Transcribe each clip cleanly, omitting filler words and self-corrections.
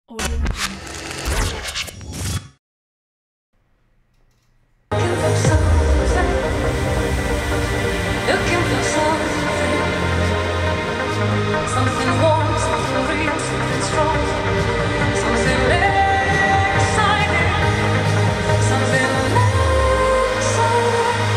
Audio Jungle. Looking for something warm, something real, something strong, something exciting, something exciting.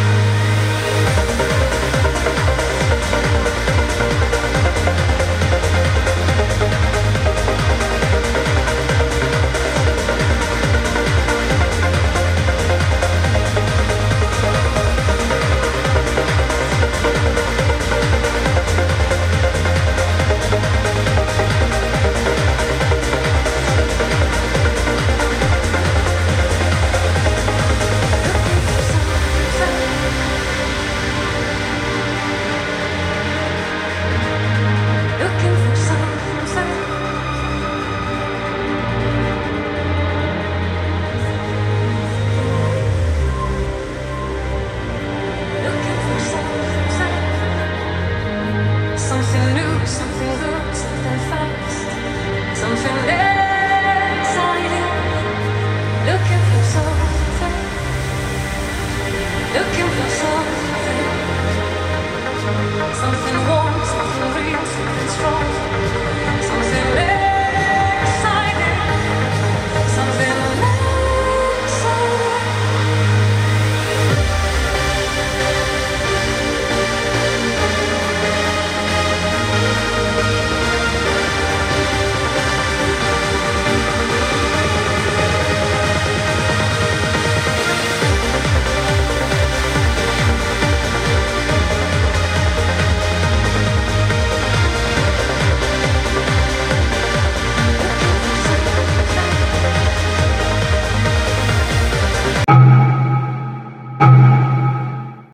Looking for something. Looking for something new, something good, something fast, something exciting. Looking for something. Looking for something warm, something real, something strong, something exciting, something exciting. Looking for something.